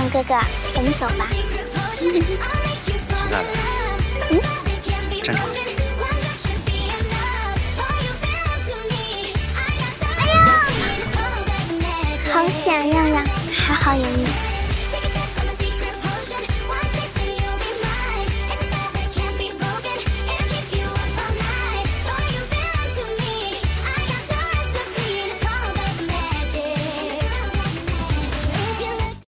阳哥哥，我们走吧。 现在来，站长。 哎呀，好险，亮亮，还好有你。